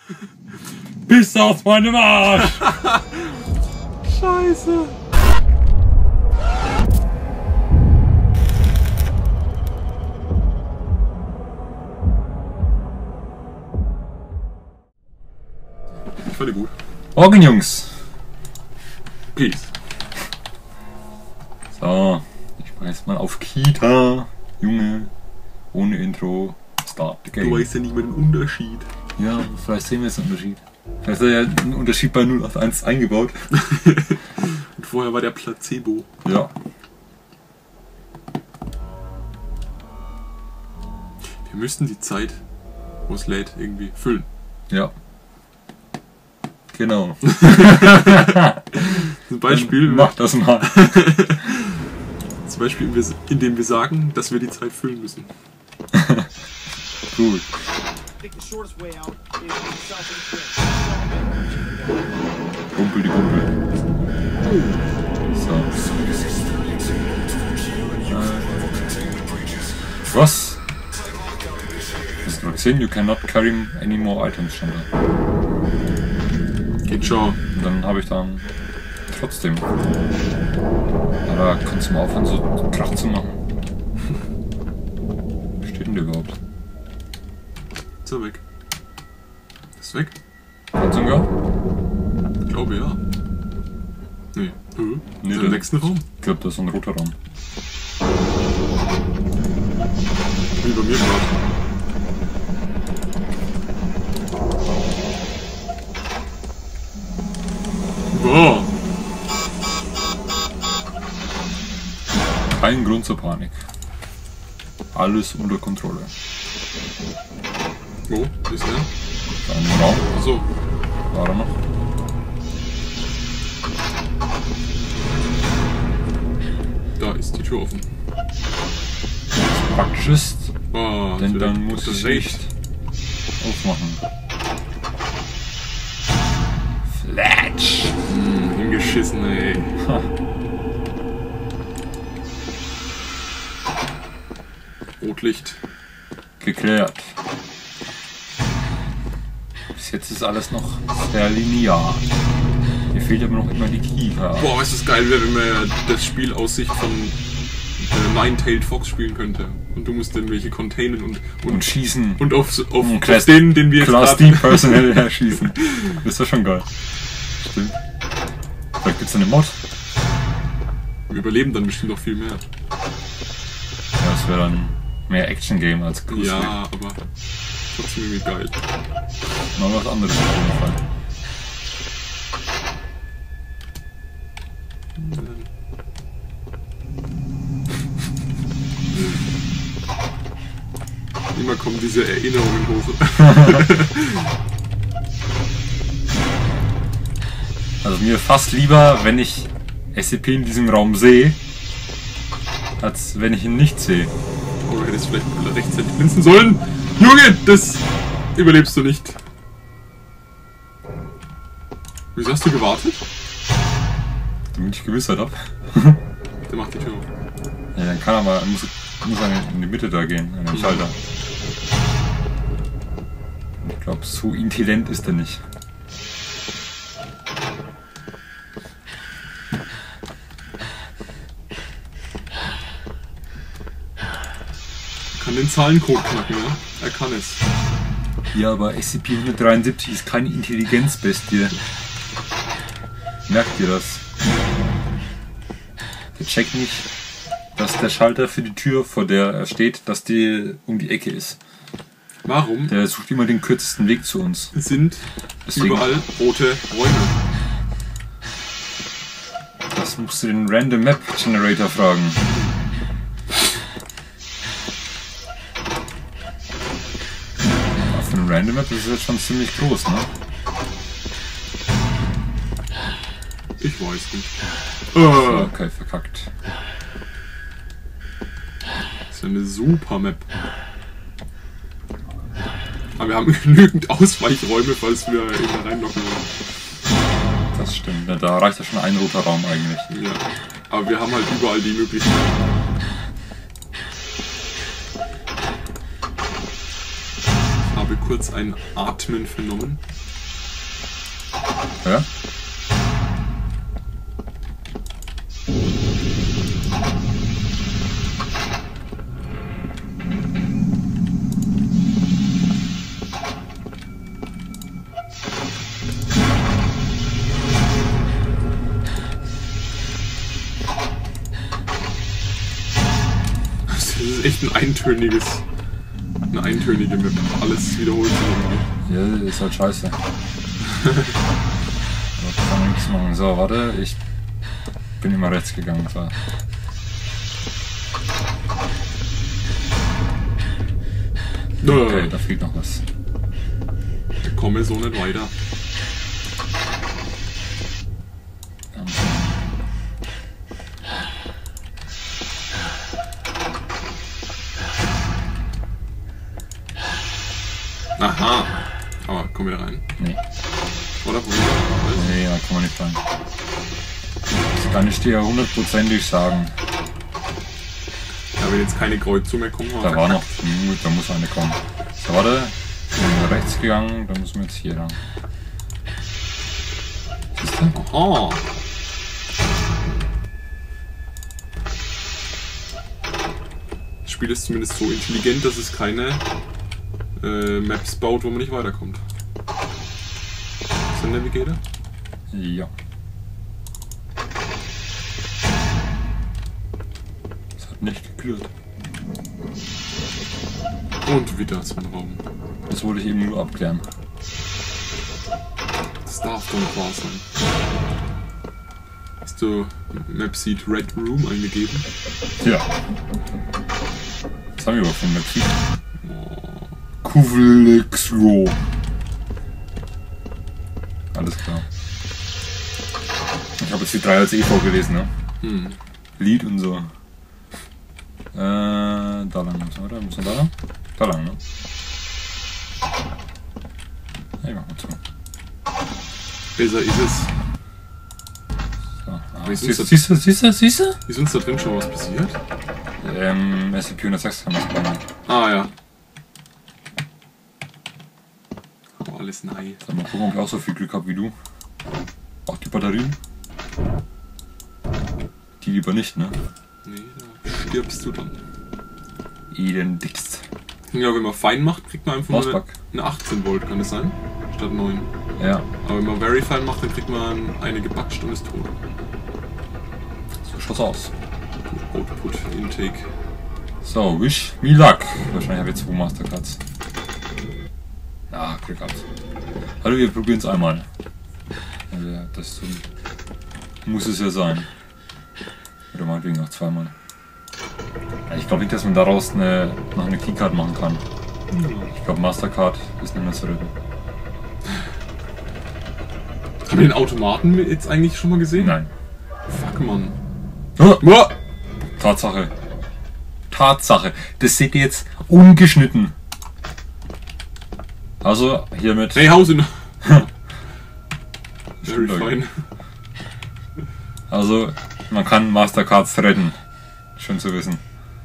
Bis auf meinem Arsch! Scheiße! Ich fand die gut. Morgen, Jungs! Peace. So, ich mach jetzt mal auf Kita. Junge, ohne Intro. Start the game. Du weißt ja nicht mehr den Unterschied. Ja, vielleicht sehen wir jetzt einen Unterschied. Vielleicht ist ja ein Unterschied bei 081 eingebaut. Und vorher war der Placebo. Ja. Wir müssten die Zeit, wo es lädt, irgendwie füllen. Ja. Genau. Zum Beispiel, Mach das mal. zum Beispiel, indem wir sagen, dass wir die Zeit füllen müssen. Gut. Kumpel die Kumpel. So. Was? Hast du gesehen? You cannot carry any more items, stand da. Geht schon. Und dann habe ich dann trotzdem. Aber kannst du mal aufhören, so Krach zu machen? Was steht denn der überhaupt? Ist er weg? Ist weg? Kannst du ihn gar? Ich glaube ja. Nee. Nee, Im nächsten Raum? Ich glaube, das ist ein roter Raum. Wie bei mir gerade. Boah. Kein Grund zur Panik. Alles unter Kontrolle. Wo ist er? Da in dem Raum Achso. war er noch. Da ist die Tür offen. Praktisch ist, Oh, denn dann muss das ich recht. nicht aufmachen. Fletch! Hingeschissen, ey. Ha. Rotlicht. Geklärt. Bis jetzt ist alles noch sehr linear. Hier fehlt aber noch immer die Kiefer. Boah, weißt du, was geil wäre, wenn man das Spiel aus Sicht von Nine-Tailed Fox spielen könnte. Und du musst dann welche containen Und schießen. und auf Class- den wir jetzt Class gerade... D personell herschießen. Das wäre schon geil. Stimmt. Vielleicht gibt's eine Mod. Wir überleben dann bestimmt noch viel mehr. Ja, das wäre dann mehr Action-Game als Grusel. Ja, aber trotzdem irgendwie geil. Mal was anderes auf jeden Fall. Immer kommen diese Erinnerungen hoch. Also mir fast lieber, wenn ich SCP in diesem Raum sehe, als wenn ich ihn nicht sehe. Oh, du hättest vielleicht rechtzeitig blinzen sollen. Junge, das überlebst du nicht. Wieso hast du gewartet? Damit ich Gewissheit habe. Der macht die Tür auf. Ja, dann kann er mal, muss er in die Mitte da gehen, an den Schalter. Ich glaube, so intelligent ist er nicht. Er kann den Zahlencode knacken, ja? Er kann es. Ja, aber SCP-173 ist keine Intelligenzbestie. Merkt ihr das? Der checkt nicht, dass der Schalter für die Tür, vor der er steht, dass die um die Ecke ist. Warum Der sucht immer den kürzesten Weg zu uns. sind Deswegen- überall rote Räume? Das musst du den Random Map Generator fragen. Ja, für einen Random Map ist es jetzt schon ziemlich groß, ne? Ich weiß nicht. Okay, verkackt. Das ist ja eine super Map. Aber wir haben genügend Ausweichräume, falls wir eben da reinlocken wollen. Das stimmt, ja, da reicht ja schon ein roter Raum eigentlich. Ja. Aber wir haben halt überall die Möglichkeit. Ich habe kurz ein Atmen vernommen. Ja? Das ist echt eine eintönige Map. Alles wiederholt sich irgendwie. Ja, ist halt scheiße. Da kann man nichts machen. So, warte, ich bin immer rechts gegangen. So. Okay, da fehlt noch was. Ich komme so nicht weiter. Aha. Aber komm wieder rein. Nee. Oder probier mal. Nee, da kann man nicht rein. Das kann ich dir ja hundertprozentig sagen. Ja, wenn jetzt keine Kreuzung mehr kommen. Da war noch, gut, da muss eine kommen. So, warte, ich bin rechts gegangen, dann müssen wir jetzt hier lang. Siehst du? Aha. Das Spiel ist zumindest so intelligent, dass es keine Maps baut, wo man nicht weiterkommt. Ist der Navigator? Ja. Das hat nicht geklärt. Und wieder so ein Raum. Das wollte ich eben nur abklären. Das darf doch nicht wahr sein. Hast du Mapseed Red Room eingegeben? Ja. Was haben wir überhaupt für ein Mapseed? Kuvelexro. Alles klar. Ich habe jetzt die 3 als EV gelesen, ne? Hm. Lied und so. Da lang müssen wir, oder? Müssen wir da lang? Da lang, ne? Hey, mach mal zu. Besser ist es. So. Ah, Wie ist siehst du? Ist uns da drin schon was passiert? SCP-106 haben wir es gemacht. Ah ja. Oh, alles nein. Mal gucken, ob ich auch so viel Glück habe wie du. Auch die Batterien? Die lieber nicht, ne? Nee, da stirbst du dann. Elendigst. Ja, wenn man fein macht, kriegt man einfach nur Mausbug. eine 18 Volt, kann das sein? Statt 9. Ja, Aber wenn man very fein macht, dann kriegt man eine gebatscht und ist tot. so schaut's aus. Output, Intake. So, wish me luck. Wahrscheinlich habe ich 2 Mastercards. Ah, Glück gehabt. Also wir probieren es einmal. Ja, das muss es ja sein. Oder meinetwegen noch 2-mal. Ja, ich glaube nicht, dass man daraus noch eine Keycard machen kann. Ich glaube Mastercard ist nicht mehr zu retten. Haben wir den Automaten jetzt eigentlich schon mal gesehen? Nein. Fuck, Mann. Oh, Oh! Tatsache. Tatsache. Das seht ihr jetzt ungeschnitten. Also hiermit. Hey, Hause! Very Stimmt, fine. Also man kann Mastercards retten. Schön zu wissen.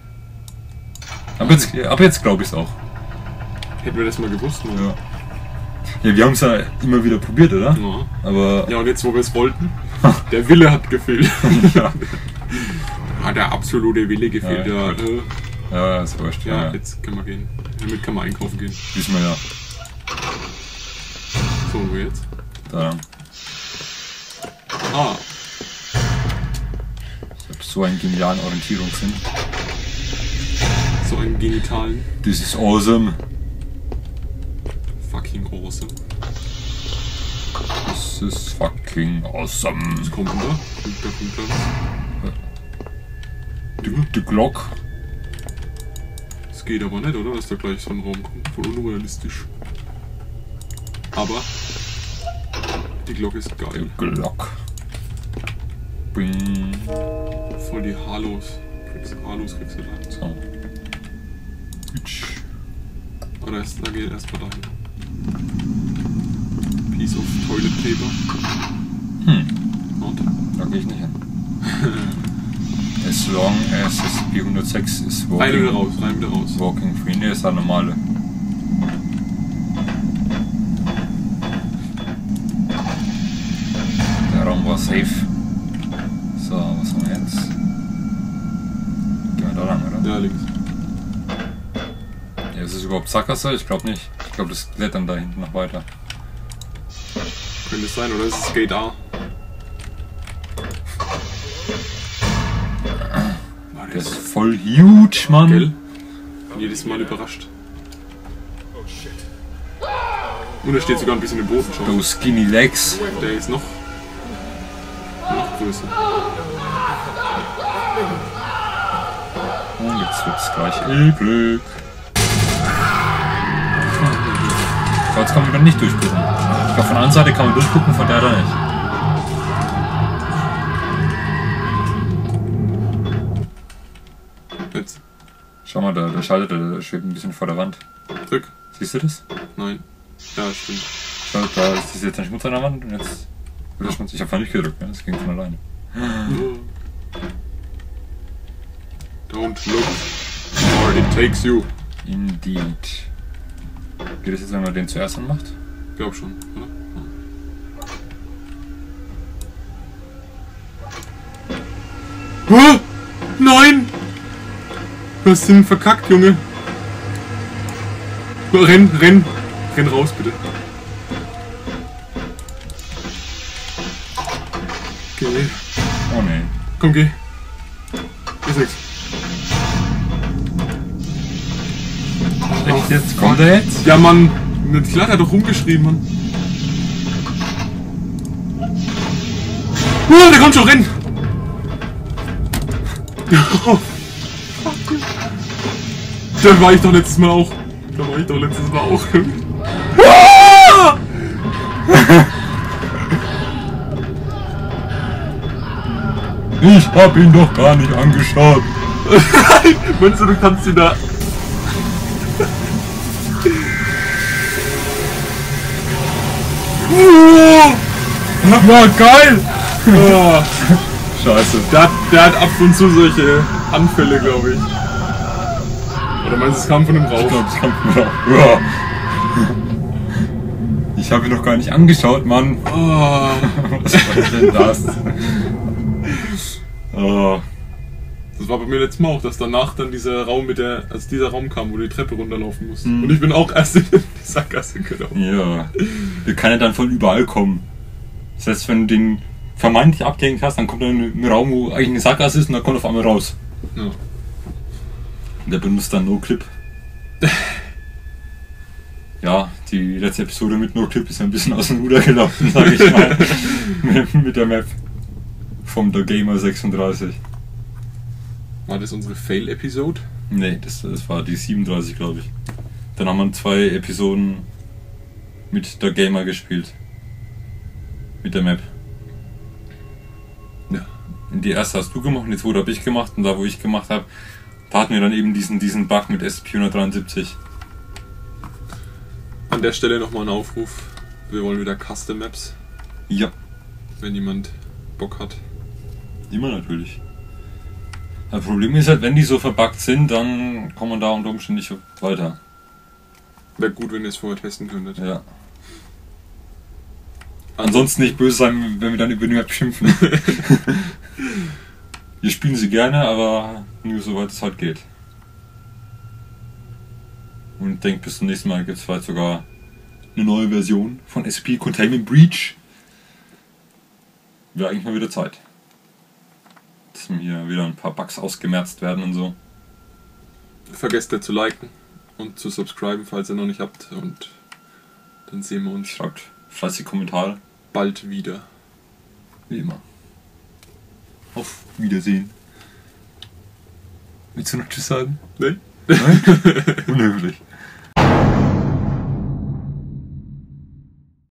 Ab jetzt glaube ich es auch. Hätten wir das mal gewusst, ne? Ja. Ja, wir haben es ja immer wieder probiert, oder? Ja. Aber Ja, und jetzt, wo wir es wollten, der Wille hat gefehlt. ja, Hat der absolute Wille gefehlt. Ja, Ja, gut. ja, ist wurscht. ja, Ja, jetzt können wir gehen. Damit kann man einkaufen gehen. wissen wir ja. So, und wo jetzt? Da. Ah, Ich habe so einen genialen Orientierungssinn. so einen genitalen. This is awesome. Fucking awesome. This is fucking awesome. Was kommt denn da? Kommt da. Die Glock. Das geht aber nicht, oder? Dass da gleich so ein Raum kommt. Voll unrealistisch. Aber die Glocke ist Die geil. Glock. Bing. Voll die Halos. Halos kriegst du da. So. Hütsch. Oder da geht erstmal dahin. Piece of Toilet Paper. Und Da gehe ich nicht hin. As long as SCP-106 ist rein wieder raus, rein wieder raus. walking free. Ne, ist der normale. safe. So, was haben wir jetzt? Gehen wir da lang, oder? Ja, links. Ja, ist es überhaupt Sackgasse? Ich glaube nicht. Ich glaube, das klettern da hinten noch weiter. Könnte es sein, oder ist es Gate A? Der ist voll huge, Mann. Gell? Jedes Mal überrascht. Und er steht sogar ein bisschen im Boden schon. Those skinny legs. Der ist noch größer. Und jetzt wird's gleich eklig. So, jetzt kann man dann nicht durchgucken. Ich glaube, von der anderen Seite kann man durchgucken, von der da nicht. Jetzt. Schau mal, der Schalter, der schwebt ein bisschen vor der Wand. Drück. Siehst du das? Nein. Ja, stimmt. Schau, da ist jetzt ein Schmutz an der Wand und jetzt wird der Schmutz. Ich habe vorhin nicht gedrückt, ne? Das ging von alleine. Don't look, or it takes you. Indeed. Geht das jetzt, wenn man den zuerst anmacht? Glaub schon, oder? Ja. Oh, nein! Du hast den verkackt, Junge. Renn raus, bitte. Geh. Oh ne. Komm, geh. Ist nix. Echt jetzt? Kommt er jetzt? Ja, Mann. Klar, der hat doch rumgeschrieben, Mann. Oh, der kommt schon, renn! Da war ich doch letztes Mal auch. Ich hab ihn doch gar nicht angeschaut. Meinst du kannst ihn da... Ja, geil! Oh, Scheiße. der hat ab und zu solche Anfälle, glaube ich. Oder meinst du, es kam von dem Rauch? Ich glaube, es kommt noch. Ja. Ich habe ihn noch gar nicht angeschaut, Mann. Oh. Was war denn das? Oh. Das war bei mir letztes Mal auch, dass danach dann dieser Raum dieser Raum kam, wo du die Treppe runterlaufen musst. Und ich bin auch erst in die Sackgasse gelaufen. Ja. Der kann ja dann von überall kommen. Das heißt, wenn du den vermeintlich abgehängt hast, dann kommt er in einen Raum, wo eigentlich eine Sackgasse ist und dann kommt er auf einmal raus. Ja. Und der benutzt dann No-Clip. Ja, die letzte Episode mit No-Clip ist ein bisschen aus dem Ruder gelaufen, sag ich mal. mit der Map vom The Gamer 36. War das unsere Fail-Episode? Nee, das war die 37, glaube ich. Dann haben wir 2 Episoden mit The Gamer gespielt. Mit der Map. Ja. Die erste hast du gemacht und die zweite habe ich gemacht. Und da, wo ich gemacht habe, da hatten wir dann eben diesen Bug mit SCP-173. An der Stelle nochmal ein Aufruf. Wir wollen wieder Custom Maps, Ja, wenn jemand Bock hat. immer natürlich. Das Problem ist halt, wenn die so verbuggt sind, dann kommt man da unter Umständen nicht weiter. Wäre gut, wenn ihr es vorher testen könntet. Ja. Ansonsten nicht böse sein, wenn wir dann über die Map schimpfen. Wir spielen sie gerne, aber nur soweit es halt geht. Und ich denke, bis zum nächsten Mal gibt es vielleicht sogar eine neue Version von SCP Containment Breach. Wäre eigentlich mal wieder Zeit. Dass hier wieder ein paar Bugs ausgemerzt werden und so. Vergesst nicht zu liken und zu subscriben, falls ihr noch nicht habt. Und dann sehen wir uns Schreibt fleißig Kommentare. bald wieder. Wie immer. Auf Wiedersehen. Willst du noch Tschüss sagen? Ne? Nein? Unhöflich.